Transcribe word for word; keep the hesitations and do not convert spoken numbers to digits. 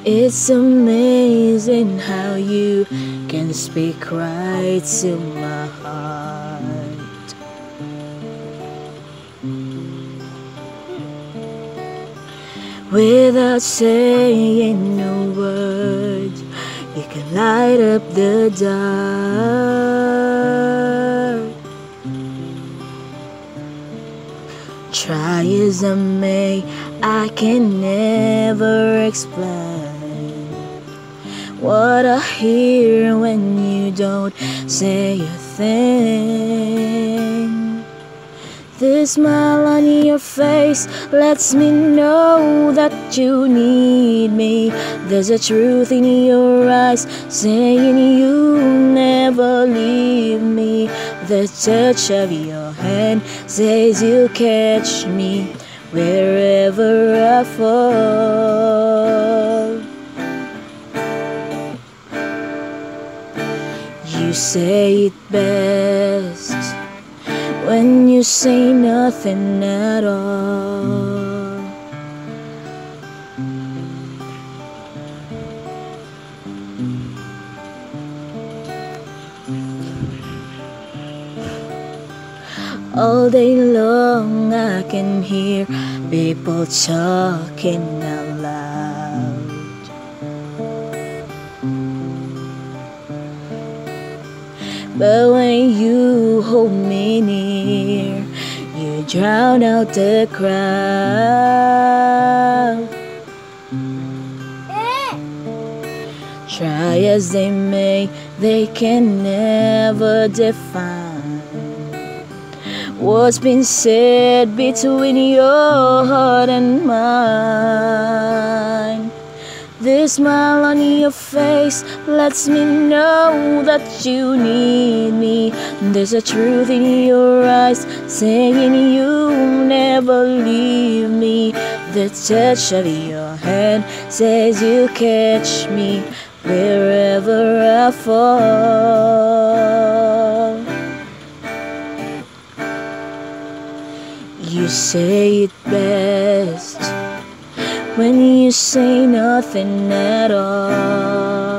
It's amazing how you can speak right to my heart. Without saying a word, you can light up the dark. Try as I may, I can never explain what I hear when you don't say a thing. This smile on your face lets me know that you need me. There's a truth in your eyes saying you never leave me. The touch of your hand says you'll catch me wherever I fall. You say it best when you say nothing at all. All day long I can hear people talking out loud. But when you hold me near, you drown out the crowd. Try as they may, they can never define what's been said between your heart and mine. This smile on your face lets me know that you need me. There's a truth in your eyes saying you never leave me. The touch of your hand says you catch me wherever I fall. You say it best when you say nothing at all.